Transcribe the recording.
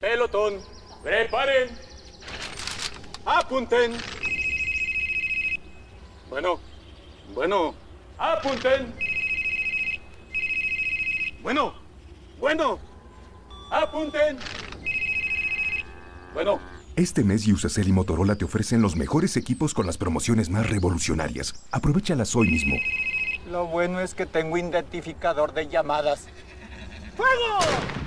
Pelotón, preparen. Apunten. Bueno. Apunten. Bueno. Apunten. Bueno. Este mes Usacell y Motorola te ofrecen los mejores equipos con las promociones más revolucionarias. Aprovéchalas hoy mismo. Lo bueno es que tengo identificador de llamadas. ¡Fuego!